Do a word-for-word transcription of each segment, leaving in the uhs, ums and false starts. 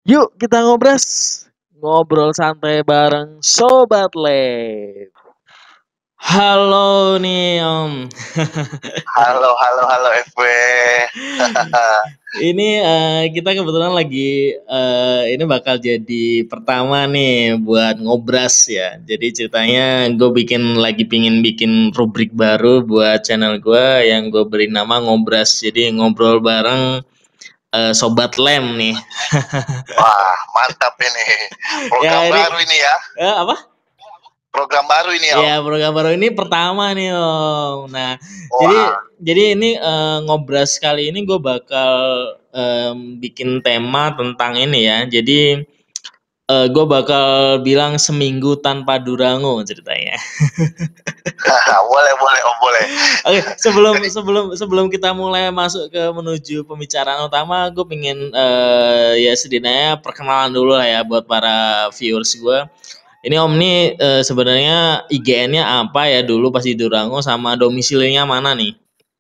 Yuk kita ngobras, ngobrol santai bareng Sobat Lab. Halo nih Om. Halo, halo, halo F W. Ini eh, kita kebetulan lagi eh, ini bakal jadi pertama nih buat ngobras ya. Jadi ceritanya gue bikin lagi pingin bikin rubrik baru buat channel gue yang gue beri nama ngobras. Jadi ngobrol bareng eh, Sobat Lem nih. Wah, mantap ini. Ya Program ini baru ini ya. eh, apa? Program baru ini ya, Om. Iya, program baru ini pertama nih Om. Nah, jadi Wah, jadi ini eh, ngobras kali ini gue bakal em, bikin tema tentang ini ya. Jadi eh, gue bakal bilang seminggu tanpa Durango ceritanya. boleh, boleh, Om, boleh. Oke, sebelum Jadi, sebelum sebelum kita mulai masuk ke menuju pembicaraan utama, gue pengen eh, ya setidaknya perkenalan dulu lah ya buat para viewers gue. Ini Om nih eh, sebenarnya I G N-nya apa ya dulu pas di Durango sama domisilinya mana nih?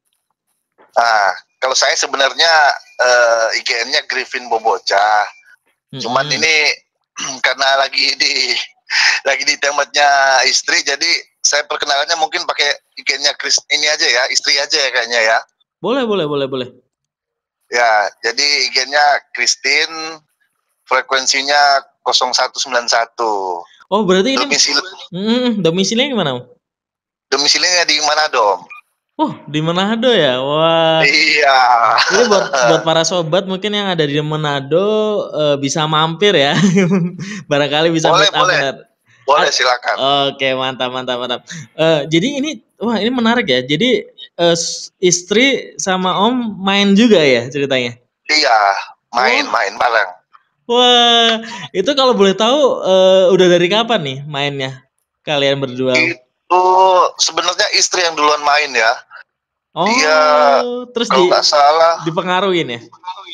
nah, kalau saya sebenarnya eh, I G N-nya Griffin Boboca. Cuman Mm-mm. ini karena lagi di lagi di tempatnya istri, jadi saya perkenalannya mungkin pakai I G N-nya Chris ini aja ya, istri aja ya kayaknya ya. Boleh, boleh, boleh, boleh. Ya, jadi I G-nya Christine, frekuensinya nol satu sembilan satu. Oh, berarti ini Domisil mm, domisilinya gimana Om? domisilinya di Manado. Oh, di Manado ya? Wah, Iya. ini buat buat para sobat mungkin yang ada di Manado eh, bisa mampir ya. Barangkali bisa Boleh, meet up boleh. benar. Boleh, Ad- silakan. Oke, mantap, mantap, mantap. Eh, jadi ini, wah ini menarik ya. Jadi eh, s- istri sama Om main juga ya ceritanya? Iya, Oh, main-main bareng. wah, itu kalau boleh tahu eh, udah dari kapan nih mainnya kalian berdua? Itu sebenarnya istri yang duluan main ya. Dia Oh, terus kalau di nggak salah, dipengaruhin ya?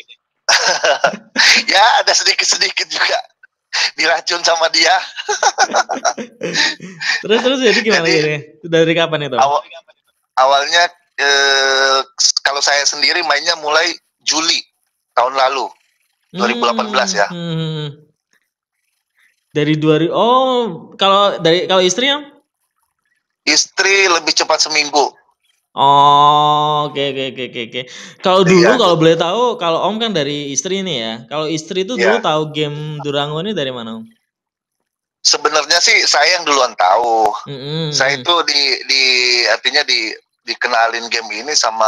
ya ada sedikit-sedikit juga diracun sama dia. Terus terus jadi gimana Jadi jadi? Dari kapan itu? awal awalnya eh, kalau saya sendiri mainnya mulai Juli tahun lalu, dua ribu delapan belas Hmm, ya. hmm. Dari dua ribu. Oh, kalau dari kalau istri ya? Istri lebih cepat seminggu. Oh, oke oke oke oke. Oke. Kalau dulu Iya, kalau boleh tahu, kalau Om kan dari istri nih ya. Kalau istri itu dulu iya. tahu game Durango ini dari mana Om? Sebenarnya sih saya yang duluan tahu. Hmm, hmm, Saya hmm. itu di di artinya di dikenalin game ini sama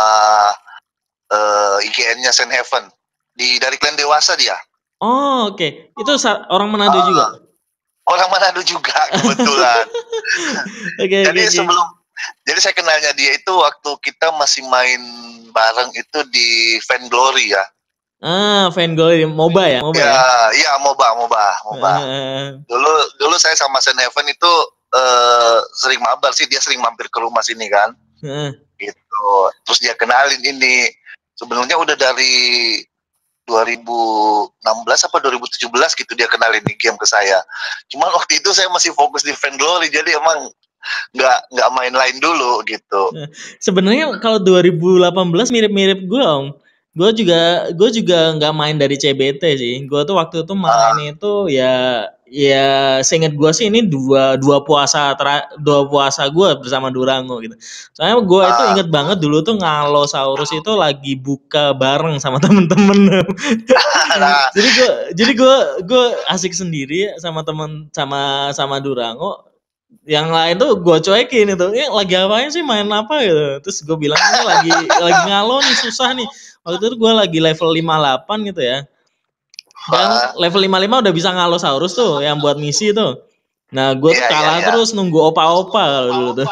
eh, I G N-nya Saint Heaven. Di dari klan dewasa dia. Oh, oke. Itu sa- orang Manado Ah, juga. orang Manado juga kebetulan. Oke oke Jadi oke. sebelum jadi saya kenalnya dia itu waktu kita masih main bareng itu di Fan Glory ya. Ah, fan goal MOBA ya, MOBA Ya, ya. iya MOBA, MOBA, MOBA. Heeh. Dulu dulu saya sama Saint Heaven itu eh, sering mabar sih, dia sering mampir ke rumah sini kan. Heeh. Gitu. Terus dia kenalin ini. Sebenarnya udah dari dua ribu enam belas apa dua ribu tujuh belas gitu dia kenalin di game ke saya. Cuman waktu itu saya masih fokus di Fan Glory, jadi emang nggak nggak main lain dulu gitu. Nah, sebenarnya kalau dua ribu delapan belas mirip-mirip gue Om. Gue juga gue juga nggak main dari C B T sih. Gue tuh waktu itu main Ah, itu ya ya seingat gue sih ini dua dua puasa tera, dua puasa gue bersama Durango gitu. Soalnya gue itu ah. inget banget dulu tuh Ngalosaurus itu lagi buka bareng sama temen-temen. Nah, jadi gue jadi gue gue asik sendiri sama temen sama sama Durango, yang lain tuh gue cuekin itu, ini lagi apain sih main apa gitu, terus gue bilang ini lagi lagi ngalo nih susah nih. Waktu itu gue lagi level lima puluh delapan gitu ya, kan ah, level lima puluh lima udah bisa ngalosaurus tuh yang buat misi tuh. Nah gue tuh iya iya kalah iya. terus nunggu opa-opa kalau dulu tuh.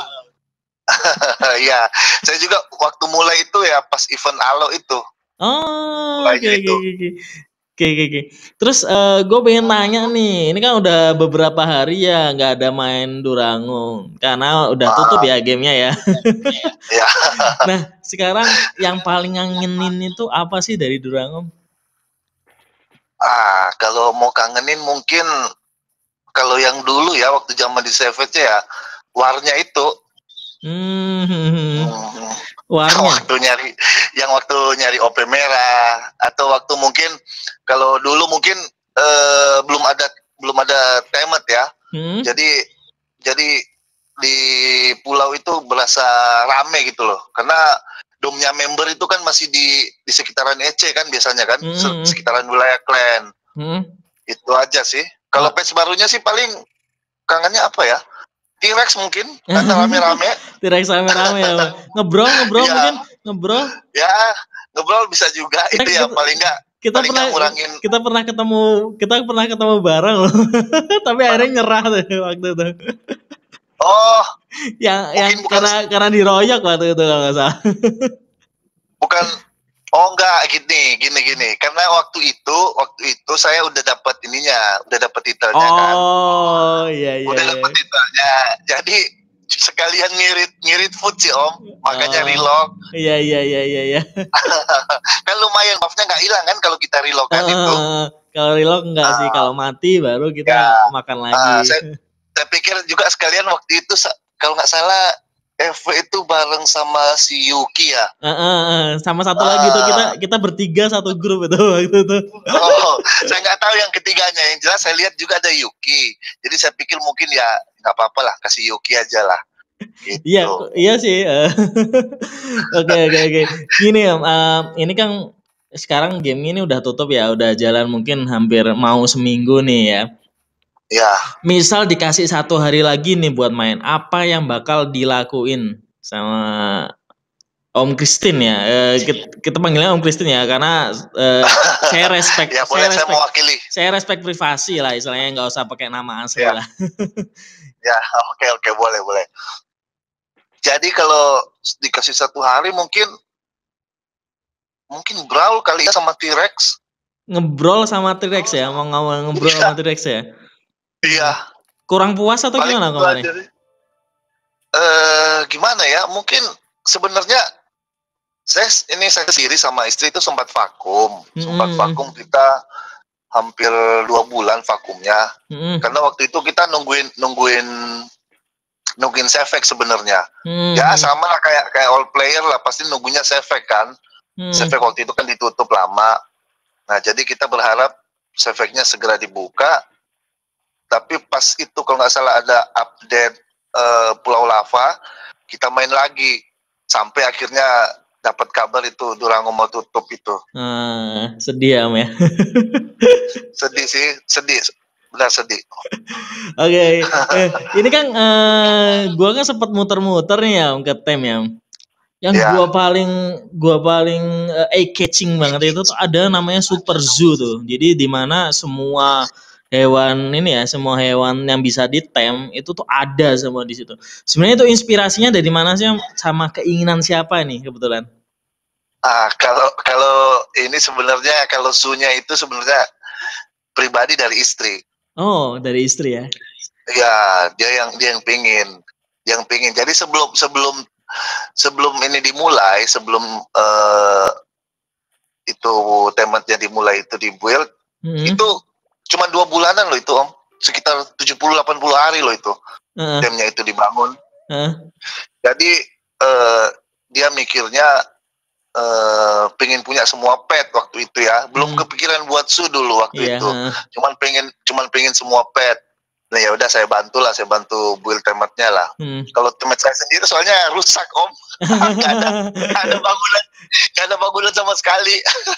Iya, saya juga waktu mulai itu ya pas event Alo itu Oh, oke mulainya oke itu. oke. Oke, oke, oke. Terus eh, gue pengen nanya nih, ini kan udah beberapa hari ya nggak ada main Durango karena udah tutup Ah, ya gamenya ya. ya. Nah, sekarang yang paling ngangenin itu apa sih dari Durango? Ah, kalau mau kangenin mungkin kalau yang dulu ya waktu zaman di Savage ya warnya itu. Hmm, Hmm, yang warnya. waktu nyari yang waktu nyari O P merah atau waktu mungkin kalau dulu mungkin eh, belum ada belum ada temet ya. Hmm? Jadi jadi di pulau itu berasa rame gitu loh. Karena domnya member itu kan masih di di sekitaran E C kan biasanya kan, Hmm. sekitaran wilayah klan. Hmm. Itu aja sih. Kalau Oh. patch barunya sih paling kangennya apa ya? T-Rex mungkin karena rame-rame. T-Rex rame-rame ya. Ngebrol, ngebrol Iya. mungkin, ngebrol. Ya, ngobrol bisa juga. Kita, Itu ya kita, paling nggak kita paling pernah nggak ngurangin. kita pernah ketemu kita pernah ketemu bareng loh. Tapi akhirnya nyerah tuh waktu itu. Oh, yang yang mungkin bukan karena karena diroyok waktu itu kalau nggak salah. bukan oh enggak gini gini gini karena waktu itu waktu itu saya udah dapat ininya udah dapat titelnya kan. Oh iya iya. Udah iya. dapat titelnya. Jadi sekalian ngirit ngirit food sih om, makanya Oh, relock. iya iya iya iya iya. Kan lumayan buffnya nggak hilang kan kalau kita relock kan itu. Uh, kalau relock enggak sih, Uh, kalau mati baru kita ya, makan uh, lagi. saya, saya pikir juga sekalian waktu itu kalau nggak salah F W itu bareng sama si Yuki ya. Uh, uh, uh. Sama satu uh, lagi tuh kita kita bertiga satu grup itu waktu itu. Oh, saya nggak tahu yang ketiganya. Yang jelas saya lihat juga ada Yuki. Jadi saya pikir mungkin ya nggak apa-apa lah, kasih Yuki aja lah. Gitu. Iya, iya sih. Oke oke oke. Gini om, uh, ini kan sekarang game ini udah tutup ya, udah jalan mungkin hampir mau seminggu nih ya. Ya. Misal dikasih satu hari lagi nih buat main, apa yang bakal dilakuin sama Om Christine ya? Uh, kita, kita panggilnya Om Christine ya, karena uh, saya respect, ya, saya boleh respect, saya mewakili. Saya respect privasi lah, istilahnya nggak usah pakai nama asli ya. lah. Ya, oke oke boleh boleh. Jadi kalau dikasih satu hari mungkin mungkin brawl kali ya sama T-Rex. Ngebrol sama T-Rex ya, mau ngomong ngebrol sama T-Rex ya? Iya. Kurang puas atau paling gimana kemarin? Eh uh, gimana ya? Mungkin sebenarnya saya ini saya sendiri sama istri itu sempat vakum, hmm. sempat vakum kita hampir dua bulan vakumnya. Hmm. Karena waktu itu kita nungguin nungguin nungguin Sefek sebenarnya. Hmm. Ya sama lah kayak kayak all player lah, pasti nunggunya Sefek kan. Hmm. Sefek waktu itu kan ditutup lama. Nah, jadi kita berharap Sefeknya segera dibuka. Tapi pas itu kalau nggak salah ada update uh, Pulau Lava, kita main lagi sampai akhirnya dapat kabar itu Durango mau tutup itu. Hmm, sedih Am ya. Sedih sih, sedih. Benar sedih. Oke, okay. eh, ini kan uh, gua kan sempat muter-muter nih ya ke tem ya. Yang yeah. gua paling gua paling uh, eye catching banget itu tuh ada namanya Super Zoo tuh. Jadi di mana semua hewan ini ya, semua hewan yang bisa ditem itu tuh ada semua di situ. Sebenarnya itu inspirasinya dari mana sih, sama keinginan siapa nih kebetulan? Ah, kalau kalau ini sebenarnya kalau zoo-nya itu sebenarnya pribadi dari istri. Oh, dari istri ya? Ya, dia yang dia yang pingin, yang pingin. Jadi sebelum sebelum sebelum ini dimulai, sebelum uh, itu tematnya dimulai itu dibuild, hmm. itu cuma dua bulanan loh itu om, sekitar tujuh puluh delapan puluh hari loh itu, uh. temnya itu dibangun. Uh. Jadi uh, dia mikirnya uh, pengen punya semua pet waktu itu ya, belum hmm. kepikiran buat zoo dulu waktu yeah. itu, cuman pengen cuman pengen semua pet. Nah ya udah saya bantu lah, saya bantu build tematnya lah. Hmm. Kalau temat saya sendiri soalnya rusak om, nggak ada nggak ada bangunan, nggak ada bangunan sama sekali.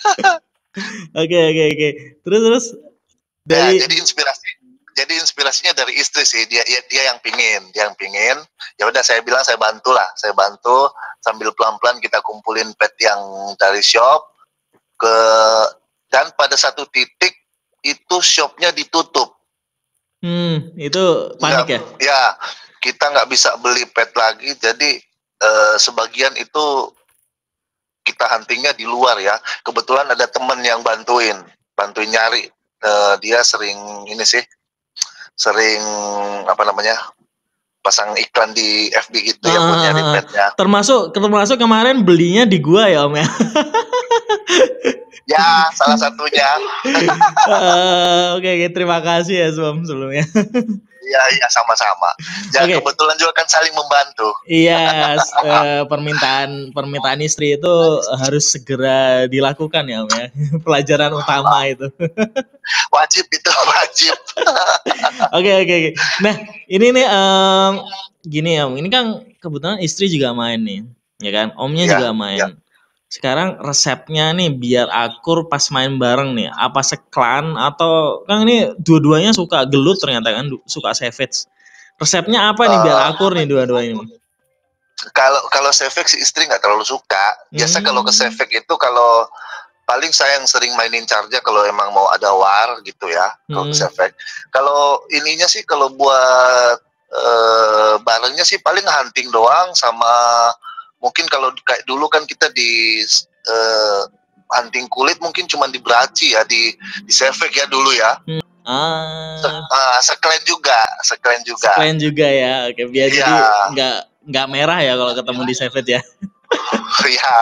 Oke oke oke. Terus terus. Dari... Ya, jadi inspirasi, jadi inspirasinya dari istri sih, dia dia, dia yang pingin, dia yang pingin. Ya udah saya bilang saya bantu lah, saya bantu sambil pelan-pelan kita kumpulin pet yang dari shop ke, dan pada satu titik itu shopnya ditutup. Hmm, itu panik nggak, ya? Ya, kita nggak bisa beli pet lagi, jadi eh, sebagian itu kita huntingnya di luar ya. Kebetulan ada temen yang bantuin, bantuin nyari. Eh, dia sering ini sih, sering apa namanya, pasang iklan di F B gitu uh, ya buat nyari petnya. Termasuk, termasuk kemarin belinya di gua ya om ya? Ya, salah satunya. Uh, Oke, okay, okay. Terima kasih ya Swam sebelumnya. Iya, iya sama-sama. Ya okay. Kebetulan juga kan saling membantu. Iya, uh, permintaan permintaan istri itu harus segera dilakukan ya Om ya. Pelajaran utama itu. Wajib itu, wajib. Oke, oke, oke. Nah, ini nih um, gini Om, ini kan kebetulan istri juga main nih, ya kan? Omnya ya, juga main. Ya. Sekarang resepnya nih biar akur pas main bareng nih, apa seklan atau kan ini dua-duanya suka gelut ternyata kan, suka savage. Resepnya apa nih uh, biar akur nih dua-duanya? Kalau kalau savage istri nggak terlalu suka. Biasa hmm. kalau ke savage itu kalau paling saya yang sering mainin charge kalau emang mau ada war gitu ya, hmm. kalau ke savage. Kalau ininya sih kalau buat uh, barengnya sih paling hunting doang sama mungkin kalau kayak dulu kan kita di uh, hunting kulit mungkin cuma di Braci ya, di di Sevek ya dulu ya. Hmm. Ah. Se uh, seklen juga, seklen juga. Seklen juga ya, oke biar ya. Jadi nggak nggak merah ya kalau ketemu di Sevek ya. Iya.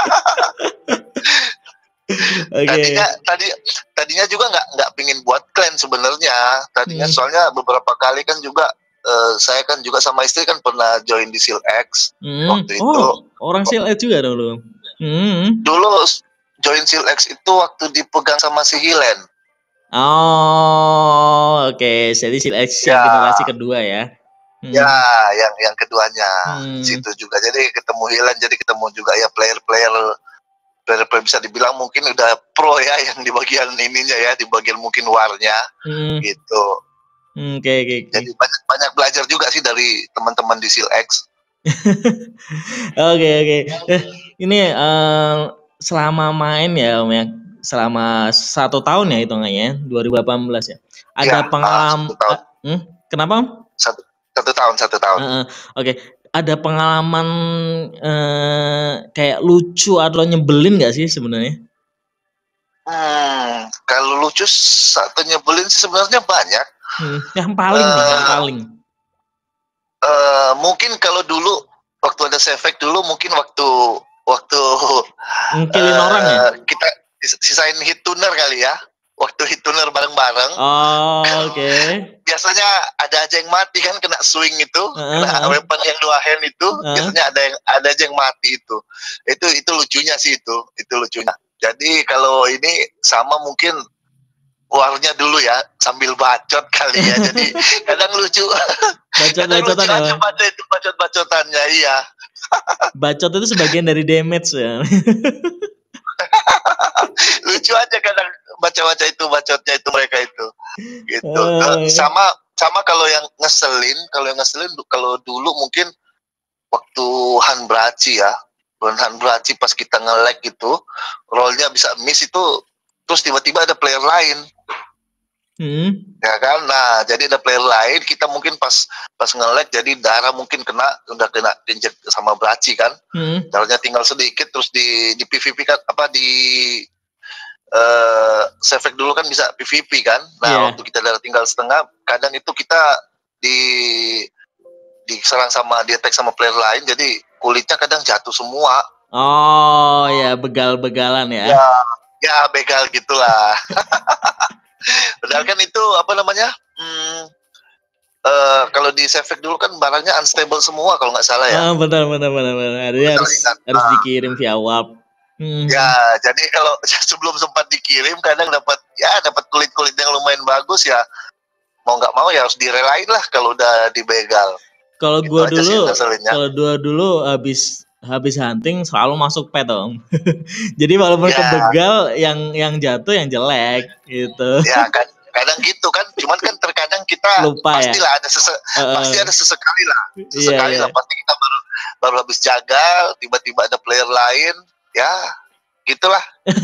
Okay. Tadinya tadi tadinya juga nggak nggak pingin buat clan sebenarnya. Tadinya hmm. soalnya beberapa kali kan juga. Uh, saya kan juga sama istri kan pernah join di Seal X hmm. waktu oh, itu. Orang Seal X juga dulu. Hmm. Dulu join Seal X itu waktu dipegang sama si Hilen. Oh, oke. Okay. Jadi Seal X ya. Yang generasi kedua ya. Hmm. Ya, yang yang keduanya hmm. situ juga. Jadi ketemu Hilen, jadi ketemu juga ya player-player player-player bisa dibilang mungkin udah pro ya yang di bagian ininya ya, di bagian mungkin warnya hmm. gitu. Oke, okay, okay, okay. Jadi banyak, banyak belajar juga sih dari teman-teman di Seal X. Oke, oke. Eh, ini uh, selama main ya Om ya, selama satu tahun ya hitungannya, dua ribu delapan belas ya. Ada ya, pengalaman? Uh, hmm? Kenapa Om? Satu, satu tahun, satu tahun. Uh, Oke, okay. Ada pengalaman uh, kayak lucu atau nyebelin nggak sih sebenarnya? Hmm, kalau lucu atau nyebelin sih sebenarnya banyak. Hmm, yang paling uh, nih, yang paling. Uh, mungkin kalau dulu waktu ada Sevek dulu mungkin waktu waktu ngkilin uh, orang ya. Kita sisain hit tuner kali ya. Waktu hit tuner bareng-bareng. Oh, oke. Okay. Biasanya ada aja yang mati kan kena swing itu, uh, kena uh, weapon yang dua hand itu, uh, biasanya ada yang ada aja yang mati itu. Itu itu lucunya sih itu, itu lucunya. Jadi kalau ini sama mungkin warnya dulu ya sambil bacot kali ya, jadi kadang lucu. Bacot-bacotan ya. Lucu aja itu bacot-bacotannya, iya. Bacot itu sebagian dari damage ya. Lucu aja kadang baca-baca itu bacotnya itu mereka itu. Gitu. Uh, sama sama kalau yang ngeselin, kalau yang ngeselin kalau dulu mungkin waktu Han Braci ya. Han Braci pas kita nge-lag gitu, rollnya bisa miss itu, terus tiba-tiba ada player lain. Hmm. Ya kan, nah jadi ada player lain, kita mungkin pas pas nge-lag jadi darah mungkin kena, udah kena injek sama Braci kan, hmm. darahnya tinggal sedikit, terus di di P V P kan apa di uh, Sevek dulu kan bisa P V P kan, nah yeah. waktu kita darah tinggal setengah, kadang itu kita di diserang sama di attack sama player lain, jadi kulitnya kadang jatuh semua. Oh ya, begal-begalan ya. Ya, ya begal gitulah. Padahal kan itu apa namanya? Hmm, uh, kalau di Sevek dulu kan barangnya unstable semua kalau nggak salah ya. Ah, benar benar benar benar. Jadi harus kan? harus nah. dikirim via warp. Hmm. Ya, jadi kalau sebelum sempat dikirim kadang dapat ya dapat kulit-kulit yang lumayan bagus ya. Mau nggak mau ya harus direlain lah kalau udah dibegal. Kalau gitu gua dulu, kalau gua dulu habis habis hunting selalu masuk pet dong. Jadi walaupun ya. kebegal yang yang jatuh yang jelek gitu. Ya kan kadang gitu kan, cuman kan terkadang kita lupa pastilah ya? ada sese, uh, pasti ada sesekali lah, sesekali iya, lah iya. pasti kita baru baru habis jaga tiba-tiba ada player lain, ya gitulah.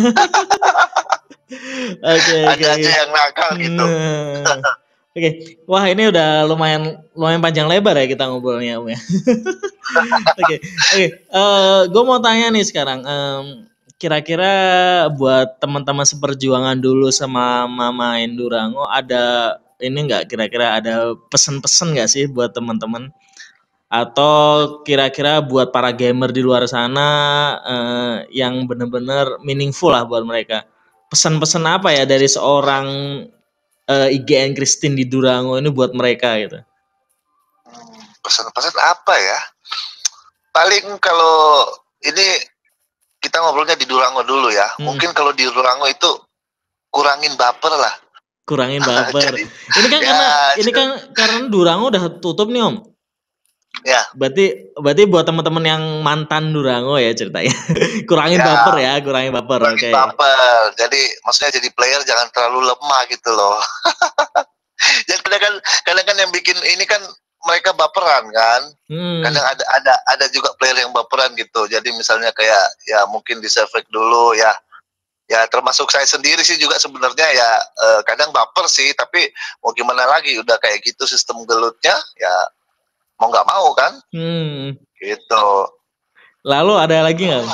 okay, ada okay, aja okay. yang nakal gitu. Nah. Oke, okay. Wah ini udah lumayan lumayan panjang lebar ya kita ngobrolnya Om ya. Oke, oke. Gue mau tanya nih sekarang, um, kira-kira buat teman-teman seperjuangan dulu sama Mama Endurango ada ini nggak? Kira-kira ada pesan-pesan nggak sih buat teman-teman? Atau kira-kira buat para gamer di luar sana uh, yang benar-benar meaningful lah buat mereka? pesan-pesan apa ya dari seorang uh, I G N Christine di Durango ini buat mereka gitu? Hmm, pesan-pesan apa ya? Paling kalau ini kita ngobrolnya di Durango dulu ya. Hmm. Mungkin kalau di Durango itu kurangin baper lah. Kurangin baper. Jadi, ini kan ya, karena ini kan karena Durango udah tutup nih Om. Ya. Berarti berarti buat teman-teman yang mantan Durango ya ceritanya. Kurangin ya, baper ya, kurangin baper. Oke. Okay. Baper. Jadi maksudnya jadi player jangan terlalu lemah gitu loh. Jadi kadang kan kadang kan yang bikin ini kan mereka baperan kan. Hmm. Kadang ada ada ada juga player yang baperan gitu. Jadi misalnya kayak ya mungkin di server dulu ya. Ya termasuk saya sendiri sih juga sebenarnya ya eh, kadang baper sih, tapi mau gimana lagi udah kayak gitu sistem gelutnya ya mau nggak mau kan. Hmm. Gitu. Lalu ada lagi nggak?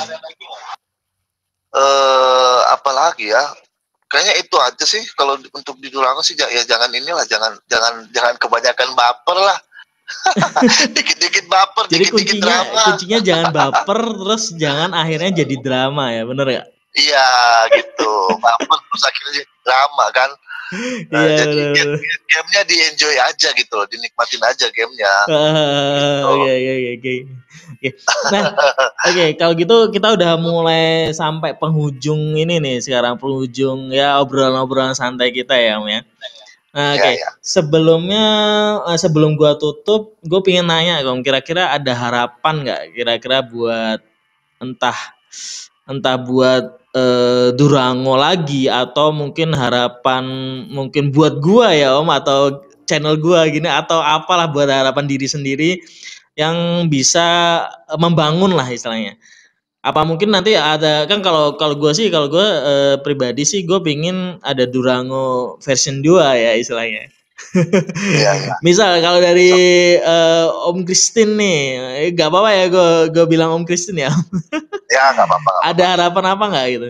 Eh apa lagi ya? Kayaknya itu aja sih kalau untuk di Durango sih ya jangan inilah jangan jangan jangan kebanyakan baper lah. Dikit-dikit baper, dikit-dikit drama. Kuncinya jangan baper terus jangan akhirnya jadi drama ya, bener ya? Iya gitu, baper terus akhirnya drama kan. Nah, iya, jadi game, gamenya di enjoy aja gitu loh, dinikmatin aja gamenya. Oke oke oke. Nah, oke okay, kalau gitu kita udah mulai sampai penghujung ini nih sekarang penghujung ya obrolan-obrolan santai kita ya Om ya. Nah, oke. Okay. Ya, ya. Sebelumnya sebelum gua tutup, gue pengen nanya Om, kira-kira ada harapan nggak kira-kira buat entah entah buat eh, Durango lagi atau mungkin harapan mungkin buat gua ya Om atau channel gua gini atau apalah buat harapan diri sendiri yang bisa membangun lah istilahnya. Apa mungkin nanti ada kan kalau kalau gue sih kalau gue eh, pribadi sih gue pingin ada Durango version dua ya istilahnya. Iya, iya. Misal kalau dari uh, Om Christine nih, nggak apa-apa ya gue gue bilang Om Christine ya. Ya nggak apa-apa. Ada harapan apa nggak gitu?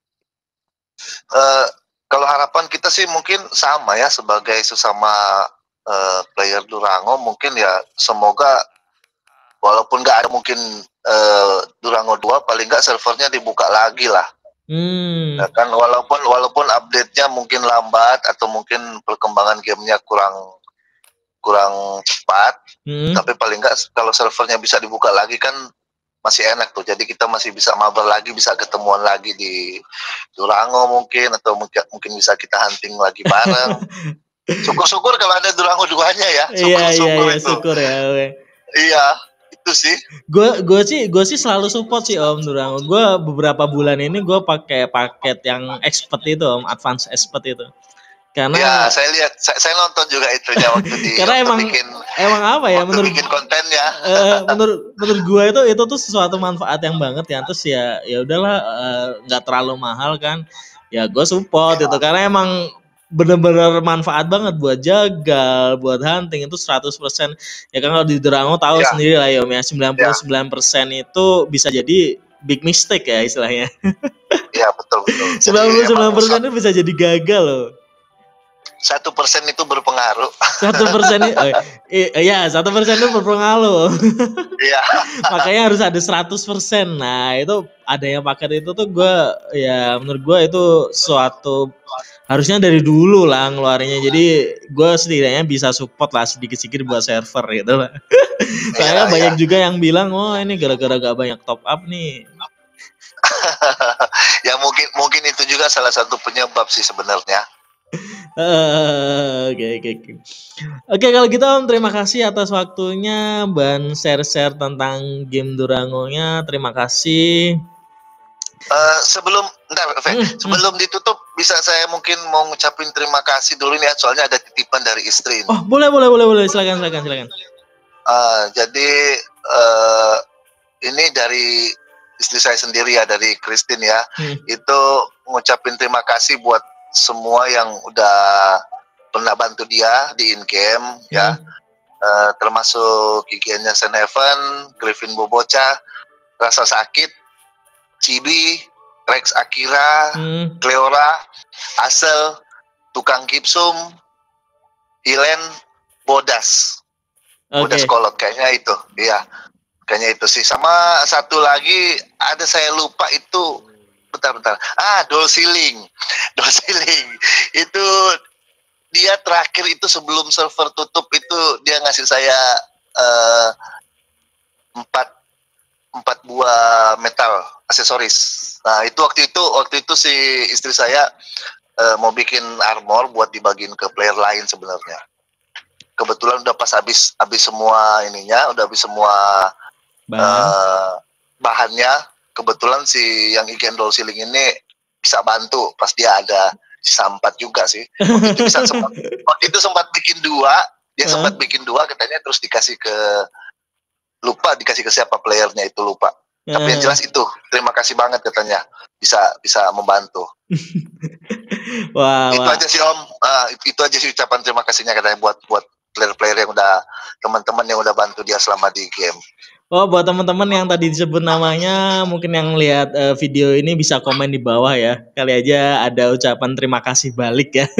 Uh, kalau harapan kita sih mungkin sama ya sebagai sesama uh, player Durango mungkin ya semoga walaupun nggak ada mungkin uh, Durango dua paling nggak servernya dibuka lagi lah. Hmm. Ya kan walaupun walaupun update-nya mungkin lambat atau mungkin perkembangan gamenya kurang kurang cepat, hmm. tapi paling nggak kalau servernya bisa dibuka lagi kan masih enak tuh. Jadi kita masih bisa mabar lagi, bisa ketemuan lagi di Durango mungkin atau mungkin mungkin bisa kita hunting lagi bareng. Syukur-syukur kalau ada Durango duanya ya. Syukur-syukur iya, iya, iya, itu. Syukur ya. Okay. Iya. Itu sih. Gue gue sih gue sih selalu support sih Om Durango. Gue beberapa bulan ini gue pakai paket yang expert itu Om, advance expert itu. Karena ya saya lihat saya, saya nonton juga itunya waktu di karena emang bikin, emang apa ya menurut bikin kontennya. Uh, menurut menurut gue itu itu tuh sesuatu manfaat yang banget ya. Terus ya ya udahlah nggak uh, terlalu mahal kan. Ya gue support ya. Itu karena emang bener-bener manfaat banget buat jagal, buat hunting itu seratus persen. Ya kan kalau di Durango tahu ya. Sendiri lah ya Om ya, sembilan puluh sembilan persen ya. Itu bisa jadi big mistake ya istilahnya. Iya betul betul. sembilan puluh sembilan persen itu bisa jadi gagal loh. Satu persen itu berpengaruh. Satu persen itu, oh, iya satu persen itu berpengaruh. Iya. Makanya harus ada seratus persen. Nah itu ada yang paket itu tuh gue, ya menurut gue itu suatu harusnya dari dulu lah ngeluarinnya. Jadi gue setidaknya bisa support lah sedikit-sedikit buat server gitu lah. Soalnya ya, banyak ya. Juga yang bilang, oh ini gara-gara gak banyak top up nih. Ya mungkin mungkin itu juga salah satu penyebab sih sebenarnya. Oke oke oke. Oke kalau gitu Om terima kasih atas waktunya dan share-share tentang game Durango-nya. Terima kasih. Uh, sebelum bentar, hmm, sebelum hmm. ditutup bisa saya mungkin mau ngucapin terima kasih dulu nih ya, soalnya ada titipan dari istri. Oh boleh boleh boleh boleh silakan silakan silakan. Uh, jadi uh, ini dari istri saya sendiri ya, dari Christine ya. Hmm. Itu ngucapin terima kasih buat semua yang udah pernah bantu dia di in game hmm. ya, uh, termasuk gigiannya Sen Heaven, Griffin Boboca, Rasa Sakit, Cibi, Rex Akira, hmm. Cleora, Asel, Tukang Gipsum, Hilen, Bodas, okay. Bodas Kolot kayaknya itu, iya, kayaknya itu sih. Sama satu lagi ada saya lupa itu bentar bentar. Ah, Doll Ceiling. Doll Ceiling. Itu dia terakhir itu sebelum server tutup itu dia ngasih saya uh, empat empat buah metal aksesoris. Nah, itu waktu itu waktu itu si istri saya uh, mau bikin armor buat dibagiin ke player lain sebenarnya. Kebetulan udah pas habis habis semua ininya, udah habis semua Bahan. uh, bahannya. Kebetulan si yang Igen Doll Ceiling ini bisa bantu pas dia ada sisa empat juga sih. Waktu itu bisa sempat waktu itu sempat bikin dua, dia sempat bikin dua katanya, terus dikasih ke lupa dikasih ke siapa playernya itu lupa. Tapi yang jelas itu terima kasih banget katanya bisa bisa membantu. Wah, itu wah. aja sih Om, uh, itu aja sih ucapan terima kasihnya katanya buat buat player-player yang udah teman-teman yang udah bantu dia selama di game. Oh, buat teman-teman yang tadi disebut namanya, mungkin yang lihat uh, video ini bisa komen di bawah ya. Kali aja ada ucapan terima kasih balik ya.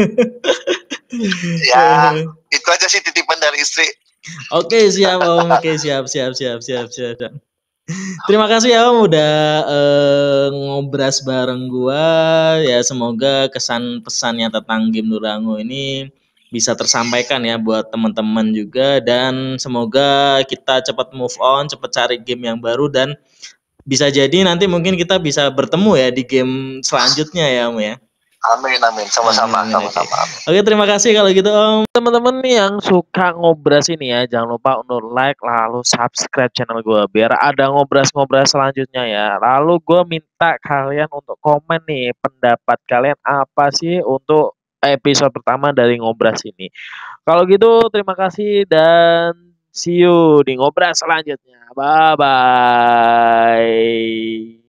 Ya, itu aja sih titipan dari istri. Oke, siap Om. Oke, siap, siap, siap, siap, siap. Terima kasih ya Om udah uh, ngobras bareng gua. Ya semoga kesan pesannya tentang game Durango ini bisa tersampaikan ya buat teman-teman juga, dan semoga kita cepat move on, cepat cari game yang baru, dan bisa jadi nanti mungkin kita bisa bertemu ya di game selanjutnya ya Om ya. Amin amin, sama-sama sama-sama. Oke. Oke, terima kasih kalau gitu Om. Teman-teman yang suka ngobras ini ya, jangan lupa untuk like lalu subscribe channel gue biar ada ngobras-ngobras selanjutnya ya. Lalu gue minta kalian untuk komen nih pendapat kalian apa sih untuk episode pertama dari ngobras ini. Kalau gitu terima kasih dan see you di ngobras selanjutnya. Bye bye.